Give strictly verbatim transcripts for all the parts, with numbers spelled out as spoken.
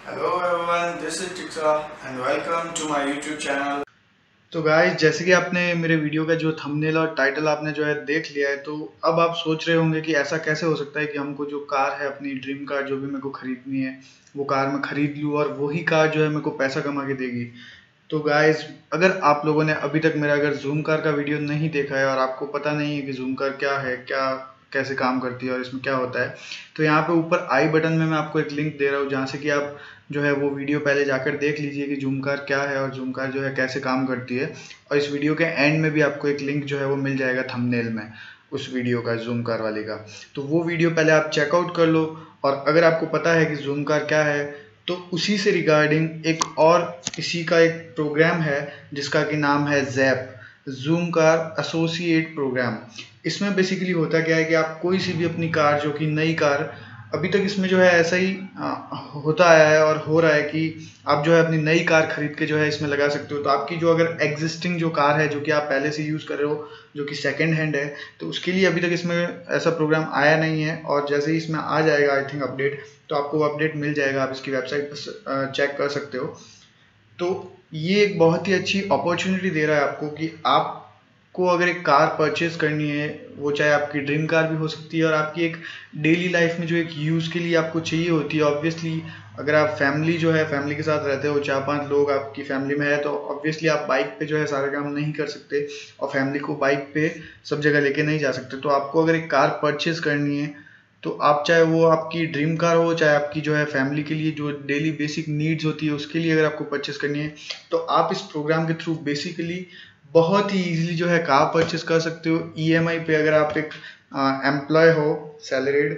Hello everyone, this is Tiksa and welcome to my YouTube channel. तो guys, जैसे कि आपने मेरे वीडियो का जो थंबनेल और टाइटल आपने जो है देख लिया है, तो अब आप सोच रहे होंगे कि ऐसा कैसे हो सकता है कि हमको जो कार है, अपनी ड्रीम कार जो भी मेरे को खरीदनी है, वो कार मैं खरीद लूँ और वही कार जो है मेरे को पैसा कमा के देगी। तो गाइस, अगर आप लोगों ने अभी तक मेरा अगर जूम कार का वीडियो नहीं देखा है और आपको पता नहीं है कि जूम कार क्या है, क्या कैसे काम करती है और इसमें क्या होता है, तो यहाँ पे ऊपर आई बटन में मैं आपको एक लिंक दे रहा हूँ, जहाँ से कि आप जो है वो वीडियो पहले जाकर देख लीजिए कि जूम कार क्या है और जूम कार जो है कैसे काम करती है। और इस वीडियो के एंड में भी आपको एक लिंक जो है वो मिल जाएगा थंबनेल में, उस वीडियो का, जूम कार वाले का। तो वो वीडियो पहले आप चेकआउट कर लो, और अगर आपको पता है कि जूम कार क्या है, तो उसी से रिगार्डिंग एक और इसी का एक प्रोग्राम है जिसका कि नाम है Zap, Zoomcar associate program. इसमें बेसिकली होता क्या है कि आप कोई सी भी अपनी कार, जो कि नई कार, अभी तक इसमें जो है ऐसा ही आ, होता आया है और हो रहा है कि आप जो है अपनी नई कार खरीद के जो है इसमें लगा सकते हो। तो आपकी जो अगर एग्जिस्टिंग जो कार है, जो कि आप पहले से यूज़ कर रहे हो, जो कि सेकंड हैंड है, तो उसके लिए अभी तक इसमें ऐसा प्रोग्राम आया नहीं है। और जैसे ही इसमें आ जाएगा आई थिंक अपडेट, तो आपको वो अपडेट मिल जाएगा, आप इसकी वेबसाइट पर चेक कर सकते हो। तो ये एक बहुत ही अच्छी अपॉर्चुनिटी दे रहा है आपको कि आपको अगर एक कार परचेज करनी है, वो चाहे आपकी ड्रीम कार भी हो सकती है और आपकी एक डेली लाइफ में जो एक यूज़ के लिए आपको चाहिए होती है। ऑब्वियसली अगर आप फैमिली जो है फैमिली के साथ रहते हो, चार पांच लोग आपकी फैमिली में है, तो ऑब्वियसली आप बाइक पे जो है सारे काम नहीं कर सकते और फैमिली को बाइक पे सब जगह लेके नहीं जा सकते। तो आपको अगर एक कार परचेज करनी है, तो आप चाहे वो आपकी ड्रीम कार हो, चाहे आपकी जो है फैमिली के लिए जो डेली बेसिक नीड्स होती है उसके लिए अगर आपको परचेस करनी है, तो आप इस प्रोग्राम के थ्रू बेसिकली बहुत ही इजीली जो है कार परचेस कर सकते हो ईएमआई पे। अगर आप एक एम्प्लॉय हो, सैलरीड,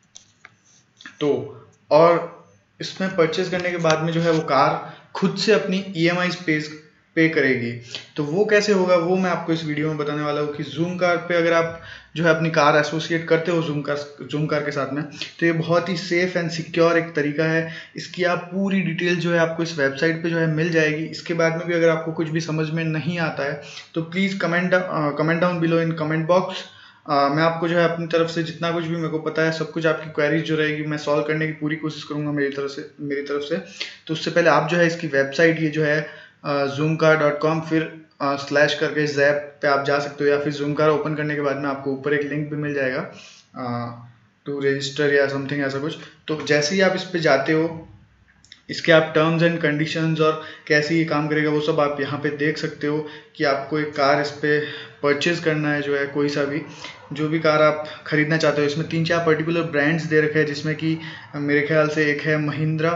तो और इसमें परचेस करने के बाद में जो है वो कार खुद से अपनी ईएमआई पे पे करेगी। तो वो कैसे होगा, वो मैं आपको इस वीडियो में बताने वाला हूँ कि जूम कार पे अगर आप जो है अपनी कार एसोसिएट करते हो जूम कार जूम कार के साथ में, तो ये बहुत ही सेफ एंड सिक्योर एक तरीका है। इसकी आप पूरी डिटेल जो है आपको इस वेबसाइट पे जो है मिल जाएगी। इसके बाद में भी अगर आपको कुछ भी समझ में नहीं आता है, तो please comment comment down below in comment box. Uh, मैं आपको जो है अपनी तरफ से जितना कुछ भी मेरे को पता है, सब कुछ आपकी क्वेरीज जो रहेगी मैं सॉल्व करने की पूरी कोशिश करूंगा मेरी तरफ से मेरी तरफ से तो उससे पहले आप जो है इसकी वेबसाइट, ये जो है जूम कार डॉट कॉम, फिर स्लैश uh, करके ज़ैप पे आप जा सकते हो, या फिर जूम कार ओपन करने के बाद में आपको ऊपर एक लिंक भी मिल जाएगा टू रजिस्टर या समथिंग ऐसा कुछ। तो जैसे ही आप इस पे जाते हो, इसके आप टर्म्स एंड कंडीशंस और कैसे ये काम करेगा वो सब आप यहाँ पे देख सकते हो कि आपको एक कार इस पे परचेज करना है, जो है कोई सा भी जो भी कार आप खरीदना चाहते हो। इसमें तीन चार पर्टिकुलर ब्रांड्स दे रखे हैं, जिसमें कि मेरे ख्याल से एक है Mahindra,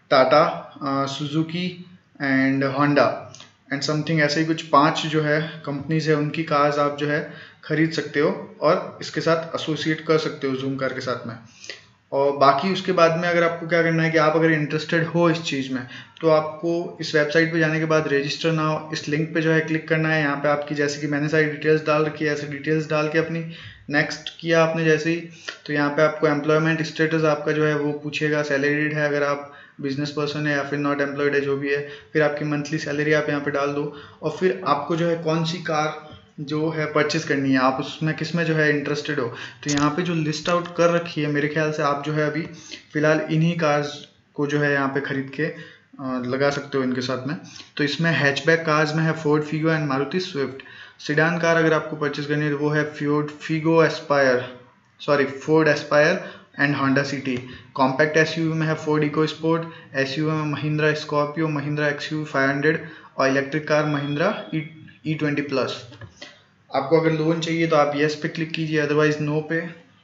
Tata, Suzuki and Honda and something, ऐसे ही कुछ पांच जो है कंपनीज है, उनकी कार्स आप जो है खरीद सकते हो और इसके साथ एसोसिएट कर सकते हो जूम कार के साथ में। और बाकी उसके बाद में अगर आपको क्या करना है कि आप अगर इंटरेस्टेड हो इस चीज़ में, तो आपको इस वेबसाइट पे जाने के बाद रजिस्टर नाउ इस लिंक पे जो है क्लिक करना है। यहाँ पे आपकी, जैसे कि मैंने सारी डिटेल्स डाल रखी है, ऐसे डिटेल्स डाल के अपनी नेक्स्ट किया आपने जैसे ही, तो यहाँ पे आपको एम्प्लॉयमेंट स्टेटस आपका जो है वो पूछेगा, सैलरीड है अगर आप बिजनेस पर्सन है, या फिर नॉट एम्प्लॉयड है, जो भी है। फिर आपकी मंथली सैलरी आप यहाँ पे डाल दो, और फिर आपको जो है कौन सी कार जो है परचेज करनी है, आप उसमें किस में जो है इंटरेस्टेड हो। तो यहाँ पे जो लिस्ट आउट कर रखी है, मेरे ख्याल से आप जो है अभी फिलहाल इन्हीं कार्स को जो है यहाँ पे खरीद के लगा सकते हो इनके साथ में। तो इसमें हैचबैक कार्स में है Ford Figo and Maruti Swift. Sedan car अगर आपको परचेज करनी है तो वो है Ford Figo Aspire sorry Ford Aspire and Honda City. Compact SUV में है फोर्ड इको स्पोर्ट, एसयूवी में Mahindra Scorpio, Mahindra XUV five hundred, और electric car Mahindra e twenty plus. आपको अगर लोन चाहिए तो आप येस पे क्लिक कीजिए, अदरवाइज नो पे।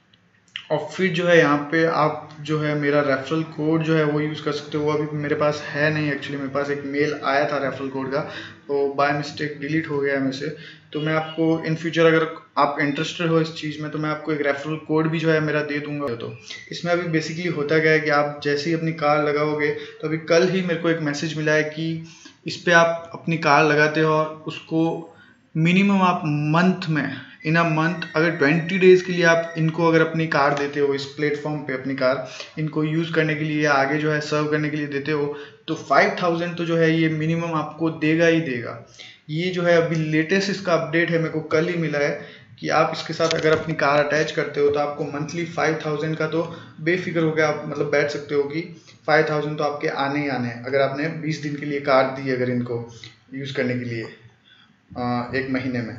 और फिर जो है यहाँ पे आप जो है मेरा रेफरल कोड जो है वो यूज़ कर सकते हो। वो अभी मेरे पास है नहीं, एक्चुअली मेरे पास एक मेल आया था रेफरल कोड का, तो बाय मिस्टेक डिलीट हो गया है मेरे से। तो मैं आपको इन फ्यूचर अगर आप इंटरेस्टेड हो इस चीज़ में, तो मैं आपको एक रेफरल कोड भी जो है मेरा दे दूंगा। तो इसमें अभी बेसिकली होता क्या है कि आप जैसे ही अपनी कार लगाओगे, तो अभी कल ही मेरे को एक मैसेज मिला है कि इस पर आप अपनी कार लगाते हो और उसको मिनिमम आप मंथ में, इन अ मंथ अगर ट्वेंटी डेज के लिए आप इनको अगर अपनी कार देते हो, इस प्लेटफॉर्म पे अपनी कार इनको यूज़ करने के लिए या आगे जो है सर्व करने के लिए देते हो, तो फाइव थाउजेंड तो जो है ये मिनिमम आपको देगा ही देगा। ये जो है अभी लेटेस्ट इसका अपडेट है, मेरे को कल ही मिला है कि आप इसके साथ अगर अपनी कार अटैच करते हो तो आपको मंथली फाइव थाउजेंड का तो बेफिक्र हो गया आप मतलब बैठ सकते हो कि फाइव थाउजेंड तो आपके आने ही आने हैं अगर आपने बीस दिन के लिए कार दी अगर इनको यूज़ करने के लिए आ, एक महीने में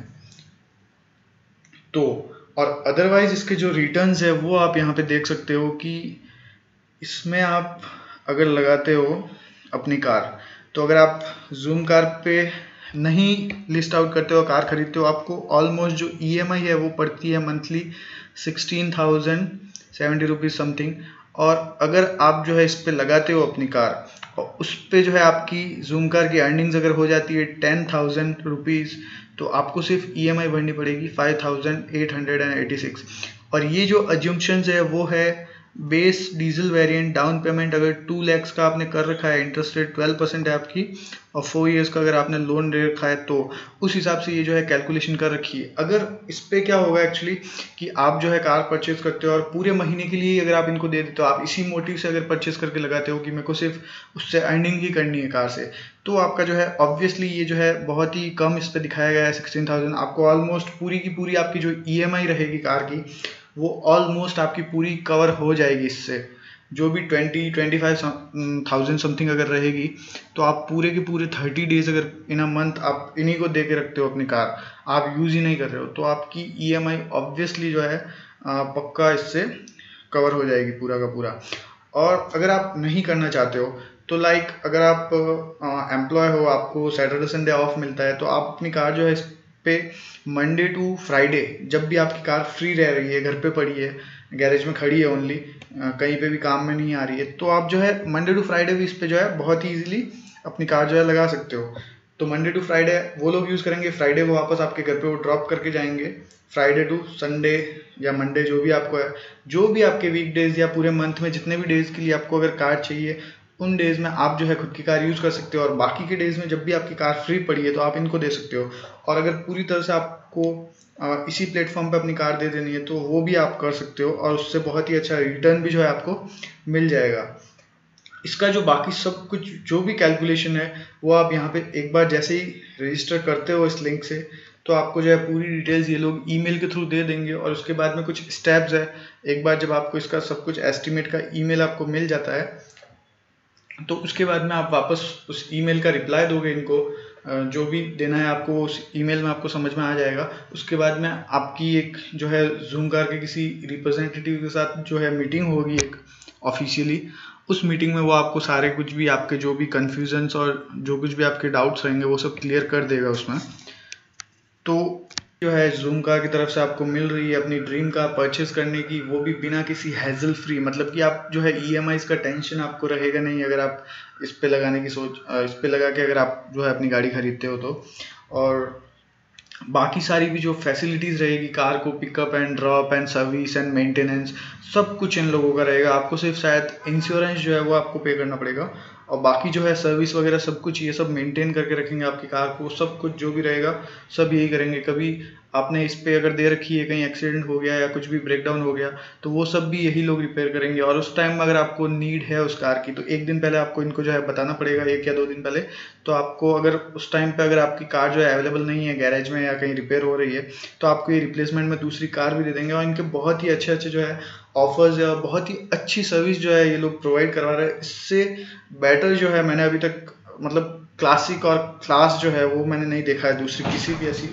तो। और अदरवाइज इसके जो रिटर्न्स है वो आप यहाँ पे देख सकते हो कि इसमें आप अगर लगाते हो अपनी कार, तो अगर आप जूम कार पे नहीं लिस्ट आउट करते हो कार खरीदते हो, आपको ऑलमोस्ट जो ईएमआई है वो पड़ती है monthly sixteen thousand seventy rupees something. और अगर आप जो है इस पे लगाते हो अपनी कार और उस पे जो है आपकी जूम कार की अर्निंग्स अगर हो जाती है टेन थाउजेंड रुपीज़, तो आपको सिर्फ ईएमआई भरनी पड़ेगी five thousand eight hundred and eighty six. और ये जो अज्यूम्पशंस है वो है base diesel variant, down payment अगर टू लैक्स का आपने कर रखा है, इंटरेस्ट रेट ट्वेल्व परसेंट है आपकी, और फोर इयर्स का अगर आपने लोन ले रखा है तो उस हिसाब से ये जो है कैलकुलेशन कर रखी है। अगर इस पे क्या होगा एक्चुअली कि आप जो है कार परचेज करते हो और पूरे महीने के लिए अगर आप इनको दे देते हो, आप इसी मोटिव से अगर परचेज करके लगाते हो कि मेरे को सिर्फ उससे अर्निंग ही करनी है कार से, तो आपका जो है ऑब्वियसली ये जो है बहुत ही कम इस पर दिखाया गया है सिक्सटीन थाउजेंड। आपको ऑलमोस्ट पूरी की पूरी आपकी जो ईएमआई रहेगी कार की वो ऑलमोस्ट आपकी पूरी कवर हो जाएगी इससे, जो भी twenty twenty five thousand something अगर रहेगी, तो आप पूरे के पूरे थर्टी डेज अगर इन अ मंथ आप इन्हीं को दे के रखते हो अपनी कार, आप यूज़ ही नहीं कर रहे हो, तो आपकी ईएमआई ऑब्वियसली जो है पक्का इससे कवर हो जाएगी पूरा का पूरा। और अगर आप नहीं करना चाहते हो तो लाइक अगर आप एम्प्लॉय हो, आपको सैटरडे संडे ऑफ मिलता है, तो आप अपनी कार जो है इस पे मंडे टू फ्राइडे जब भी आपकी कार फ्री रह रही है, घर पे पड़ी है, गैरेज में खड़ी है ओनली, कहीं पे भी काम में नहीं आ रही है, तो आप जो है मंडे टू फ्राइडे भी इस पे जो है बहुत ही इजीली अपनी कार जो है लगा सकते हो। तो मंडे टू फ्राइडे वो लोग यूज़ करेंगे, फ्राइडे वो वापस आपके घर पे वो ड्रॉप करके जाएंगे, फ्राइडे टू संडे या मंडे जो भी आपको है, जो भी आपके वीक डेज या पूरे मंथ में जितने भी डेज़ के लिए आपको अगर कार चाहिए उन डेज़ में आप जो है खुद की कार यूज़ कर सकते हो। और बाकी के डेज़ में जब भी आपकी कार फ्री पड़ी है तो आप इनको दे सकते हो। और अगर पूरी तरह से आपको इसी प्लेटफॉर्म पे अपनी कार दे देनी है तो वो भी आप कर सकते हो, और उससे बहुत ही अच्छा रिटर्न भी जो है आपको मिल जाएगा। इसका जो बाकी सब कुछ जो भी कैलकुलेशन है वो आप यहाँ पे एक बार जैसे ही रजिस्टर करते हो इस लिंक से, तो आपको जो है पूरी डिटेल्स ये लोग ईमेल के थ्रू दे देंगे। और उसके बाद में कुछ स्टेप्स है, एक बार जब आपको इसका सब कुछ एस्टिमेट का ईमेल आपको मिल जाता है, तो उसके बाद में आप वापस उस ईमेल का रिप्लाई दोगे इनको, जो भी देना है आपको उस ईमेल में आपको समझ में आ जाएगा। उसके बाद में आपकी एक जो है जूम कार के किसी रिप्रेजेंटेटिव के साथ जो है मीटिंग होगी एक ऑफिशियली, उस मीटिंग में वो आपको सारे कुछ भी आपके जो भी कन्फ्यूजन्स और जो कुछ भी आपके डाउट्स रहेंगे वो सब क्लियर कर देगा उसमें। तो जो है जूम कार की तरफ से आपको मिल रही है अपनी ड्रीम कार परचेज करने की, वो भी बिना किसी हैजल फ्री, मतलब कि आप जो है ईएमआईज का टेंशन आपको रहेगा नहीं अगर आप इस पे लगाने की सोच इस पे लगा के अगर आप जो है अपनी गाड़ी खरीदते हो तो। और बाकी सारी भी जो फैसिलिटीज़ रहेगी, कार को pickup and drop and service and maintenance, सब कुछ इन लोगों का रहेगा। आपको सिर्फ शायद इंश्योरेंस जो है वो आपको पे करना पड़ेगा, और बाकी जो है सर्विस वगैरह सब कुछ ये सब मेंटेन करके रखेंगे आपकी कार को, सब कुछ जो भी रहेगा सब यही करेंगे। कभी आपने इस पे अगर दे रखी है, कहीं एक्सीडेंट हो गया या कुछ भी ब्रेकडाउन हो गया, तो वो सब भी यही लोग रिपेयर करेंगे। और उस टाइम में अगर आपको नीड है उस कार की, तो एक दिन पहले आपको इनको जो है बताना पड़ेगा, एक या दो दिन पहले। तो आपको अगर उस टाइम पे अगर आपकी कार जो है अवेलेबल नहीं है गैरेज में या कहीं रिपेयर हो रही है, तो आपको ये रिप्लेसमेंट में दूसरी कार भी दे देंगे। और इनके बहुत ही अच्छे अच्छे जो है ऑफर्स है और बहुत ही अच्छी सर्विस जो है ये लोग प्रोवाइड करवा रहे हैं। इससे बेटर जो है मैंने अभी तक मतलब क्लासिक और क्लास जो है वो मैंने नहीं देखा है दूसरी किसी भी ऐसी,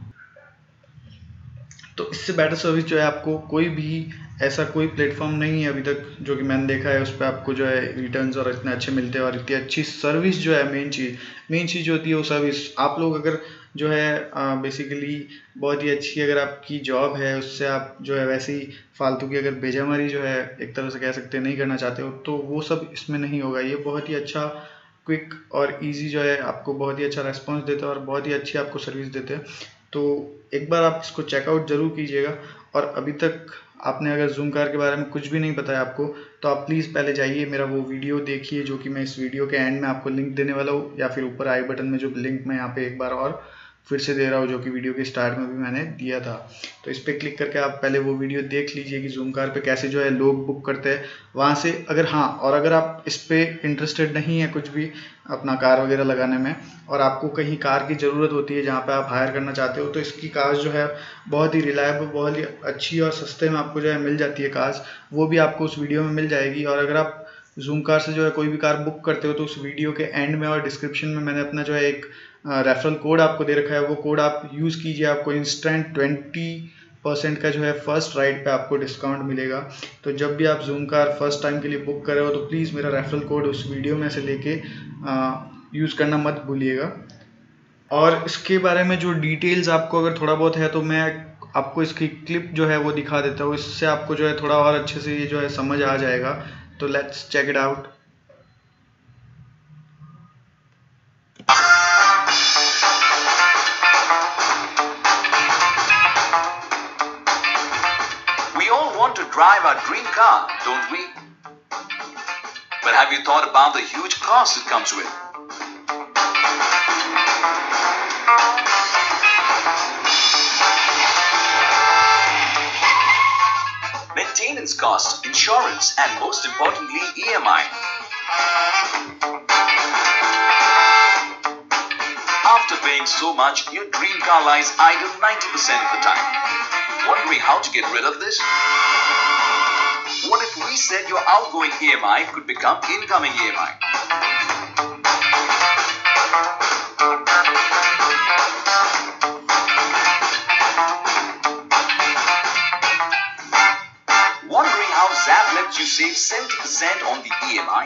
तो इससे बेटर सर्विस जो है आपको कोई भी ऐसा कोई प्लेटफॉर्म नहीं है अभी तक जो कि मैंने देखा है उस पर आपको जो है रिटर्न्स और इतने अच्छे मिलते हैं और इतनी अच्छी सर्विस जो है। मेन चीज़ मेन चीज़ जो होती है वो सर्विस। आप लोग अगर जो है बेसिकली बहुत ही अच्छी अगर आपकी जॉब है, उससे आप जो है वैसे ही फालतू की अगर बेजामारी जो है एक तरह से कह सकते हैं नहीं करना चाहते हो, तो वो सब इसमें नहीं होगा। ये बहुत ही अच्छा क्विक और इजी जो है आपको बहुत ही अच्छा रेस्पॉन्स देते हैं और बहुत ही अच्छी आपको सर्विस देते हैं। तो एक बार आप इसको चेकआउट ज़रूर कीजिएगा। और अभी तक आपने अगर जूम कार के बारे में कुछ भी नहीं बताया आपको, तो आप प्लीज़ पहले जाइए मेरा वो वीडियो देखिए जो कि मैं इस वीडियो के एंड में आपको लिंक देने वाला हूँ, या फिर ऊपर आई बटन में जो लिंक मैं यहाँ पे एक बार और फिर से दे रहा हूँ जो कि वीडियो के स्टार्ट में भी मैंने दिया था। तो इस पर क्लिक करके आप पहले वो वीडियो देख लीजिए कि जूम कार पे कैसे जो है लोग बुक करते हैं वहाँ से। अगर हाँ और अगर आप इस पर इंटरेस्टेड नहीं है कुछ भी अपना कार वगैरह लगाने में, और आपको कहीं कार की ज़रूरत होती है जहाँ पे आप हायर करना चाहते हो, तो इसकी कार्स जो है बहुत ही रिलायबल, बहुत ही अच्छी और सस्ते में आपको जो है मिल जाती है कार्स, वो भी आपको उस वीडियो में मिल जाएगी। और अगर आप जूम कार से जो है कोई भी कार बुक करते हो तो उस वीडियो के एंड में और डिस्क्रिप्शन में मैंने अपना जो है एक रेफरल कोड आपको दे रखा है, वो कोड आप यूज़ कीजिए, आपको इंस्टेंट ट्वेंटी परसेंट का जो है फर्स्ट राइड पे आपको डिस्काउंट मिलेगा। तो जब भी आप जूम कार फर्स्ट टाइम के लिए बुक कर रहे हो तो प्लीज़ मेरा रेफरल कोड उस वीडियो में से लेके यूज़ करना मत भूलिएगा। और इसके बारे में जो डिटेल्स आपको अगर थोड़ा बहुत है तो मैं आपको इसकी क्लिप जो है वो दिखा देता हूँ, इससे आपको जो है थोड़ा और अच्छे से ये जो है समझ आ जाएगा। तो let's check it out. We all want to drive our dream car, don't we? But have you thought about the huge cost it comes with? Maintenance cost, insurance, and most importantly, E M I. After paying so much, your dream car lies idle ninety percent of the time. Wondering how to get rid of this? What if we said your outgoing E M I could become incoming E M I? Wondering how Zap lets you save seventy percent on the E M I?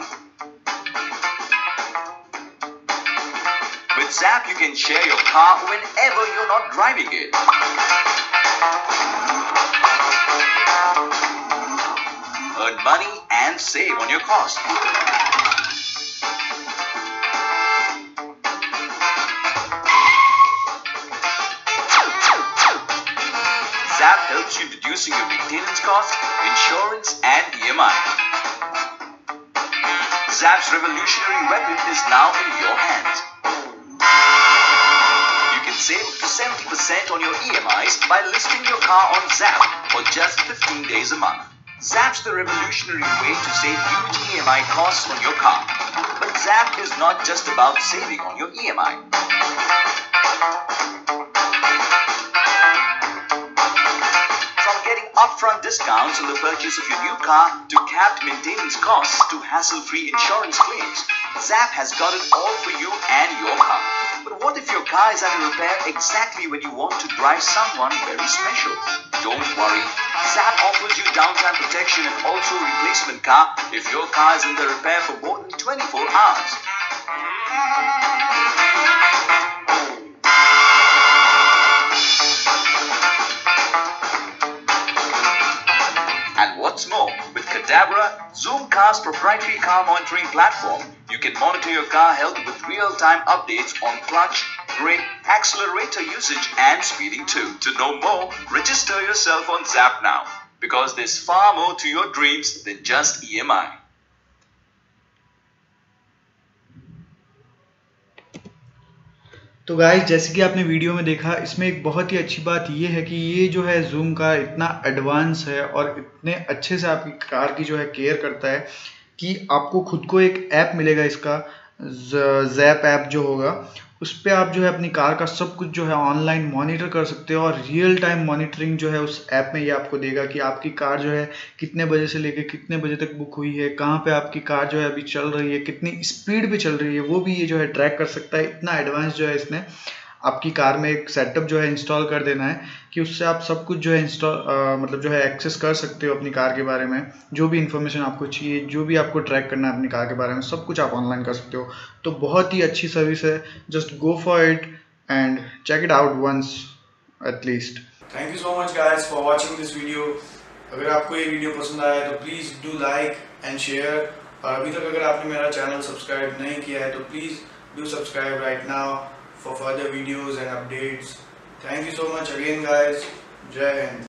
With Zap, you can share your car whenever you're not driving it. Earn money and save on your cost. Zap helps you reducing your maintenance costs, insurance, and E M I. Zap's revolutionary weapon is now in your hands. You can save up to seventy percent on your E M Is by listing your car on Zap for just fifteen days a month. Zap's the revolutionary way to save huge E M I costs on your car. But Zap is not just about saving on your E M I. Upfront discounts on the purchase of your new car to capped maintenance costs to hassle-free insurance claims, Zap has got it all for you and your car. But what if your car is under repair exactly when you want to drive someone very special? Don't worry, Zap offers you downtime protection and also replacement car if your car is under repair for more than twenty-four hours. And what's more, with Cadabra, Zoom Car's proprietary car monitoring platform, you can monitor your car health with real-time updates on clutch, brake, accelerator usage and speeding too. To know more, register yourself on Zap now, because there's far more to your dreams than just E M I. तो guys, जैसे कि आपने video में देखा, इसमें एक बहुत ही अच्छी बात ये है कि ये जो है जूम कार इतना एडवांस है और इतने अच्छे से आपकी कार की जो है केयर करता है कि आपको खुद को एक ऐप मिलेगा, इसका ज़ैप ऐप जो होगा, उस पर आप जो है अपनी कार का सब कुछ जो है ऑनलाइन मॉनिटर कर सकते हो। और रियल टाइम मॉनिटरिंग जो है उस ऐप में ये आपको देगा कि आपकी कार जो है कितने बजे से लेकर कितने बजे तक बुक हुई है, कहाँ पे आपकी कार जो है अभी चल रही है, कितनी स्पीड पे चल रही है, वो भी ये जो है ट्रैक कर सकता है। इतना एडवांस जो है इसने आपकी कार में एक सेटअप जो है इंस्टॉल कर देना है कि उससे आप सब कुछ जो है इंस्टॉल मतलब जो है एक्सेस कर सकते हो अपनी कार के बारे में। जो भी इन्फॉर्मेशन आपको चाहिए, जो भी आपको ट्रैक करना है अपनी कार के बारे में, सब कुछ आप ऑनलाइन कर सकते हो। तो बहुत ही अच्छी सर्विस है, just go for it and check it out once at least. Thank you so much guys for watching this video. अगर आपको ये वीडियो पसंद आया तो please do like and share, और अभी तक अगर आपने मेरा चैनल सब्सक्राइब नहीं किया है तो please do subscribe right now for further videos and updates. Thank you so much again guys. Jai Hind.